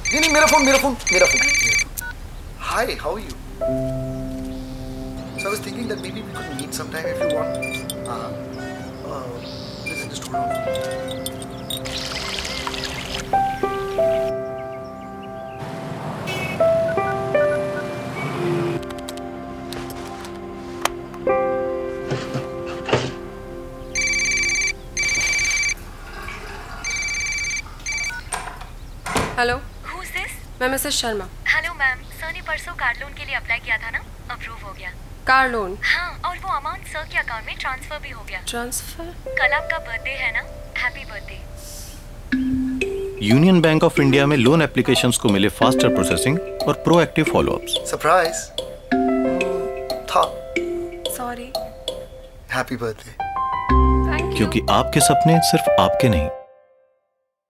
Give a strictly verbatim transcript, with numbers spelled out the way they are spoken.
नहीं नहीं, मेरा फोन मेरा फोन मेरा phone. Hi, how are you? So I was thinking that maybe we could meet sometime if you want. Uh, uh, listen, just hold on. Hello, Who's this? मैं missus Sharma. Hello ma'am, sir ने परसों car loan के लिए apply किया था ना, approve हो गया। Car loan? हाँ, और वो अमाउंट सर के अकाउंट में ट्रांसफर भी हो गया। ट्रांसफर? कल आपका बर्थडे है ना, happy birthday. Union bank of India में लोन एप्लीकेशंस को मिले फास्टर प्रोसेसिंग और प्रोएक्टिव फॉलोअप्स। सरप्राइज था। Sorry. Happy birthday. Thank you. क्योंकि आपके सपने सिर्फ आपके नहीं